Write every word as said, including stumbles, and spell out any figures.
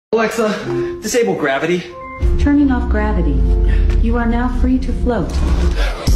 Alexa, disable gravity. Turning off gravity. You are now free to float.